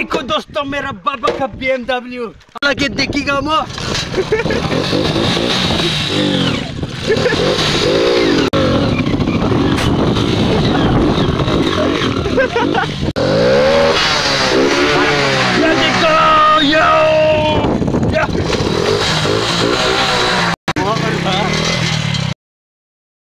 देखो दोस्तों मेरा बाबा का BMW लगे देखिएगा